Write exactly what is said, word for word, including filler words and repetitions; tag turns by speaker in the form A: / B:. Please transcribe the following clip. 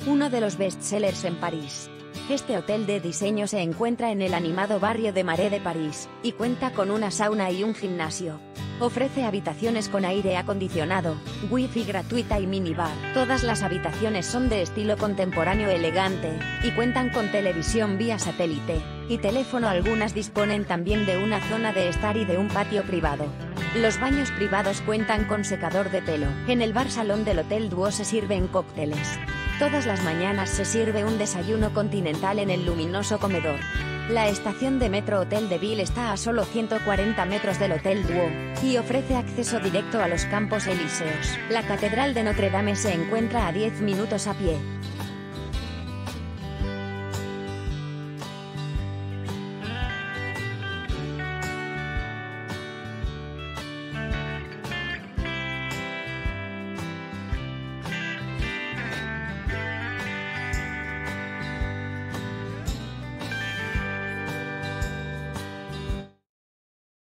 A: uno de los bestsellers en París. Este hotel de diseño se encuentra en el animado barrio de Marais de París, y cuenta con una sauna y un gimnasio. Ofrece habitaciones con aire acondicionado, wifi gratuita y minibar. Todas las habitaciones son de estilo contemporáneo elegante, y cuentan con televisión vía satélite, y teléfono. Algunas disponen también de una zona de estar y de un patio privado. Los baños privados cuentan con secador de pelo. En el bar salón del Hotel Duo se sirven cócteles. Todas las mañanas se sirve un desayuno continental en el luminoso comedor. La estación de metro Hotel de Ville está a solo ciento cuarenta metros del Hotel Duo, y ofrece acceso directo a los Campos Elíseos. La Catedral de Notre Dame se encuentra a diez minutos a pie.